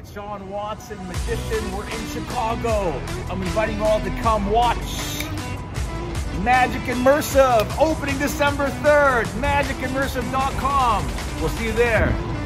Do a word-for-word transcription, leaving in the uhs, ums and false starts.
It's Sean Watson, magician. We're in Chicago. I'm inviting you all to come watch Magic Immersive, opening December third, magic immersive dot com. We'll see you there.